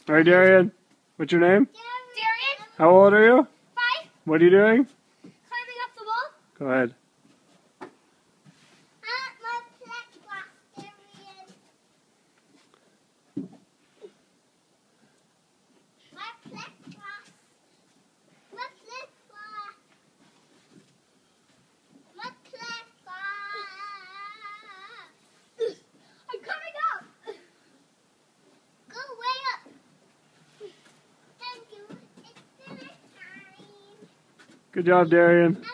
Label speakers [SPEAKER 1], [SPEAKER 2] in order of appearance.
[SPEAKER 1] Hi, Darian. What's your name?
[SPEAKER 2] Darian.
[SPEAKER 1] How old are you?
[SPEAKER 2] 5.
[SPEAKER 1] What are you doing?
[SPEAKER 2] Climbing up the wall.
[SPEAKER 1] Go ahead.
[SPEAKER 2] My flip-flop, Darian. My flip-flop. My flip-flop. My flip-flop. I'm coming up. Go way up. Thank you. It's dinner time.
[SPEAKER 1] Good job, Darian.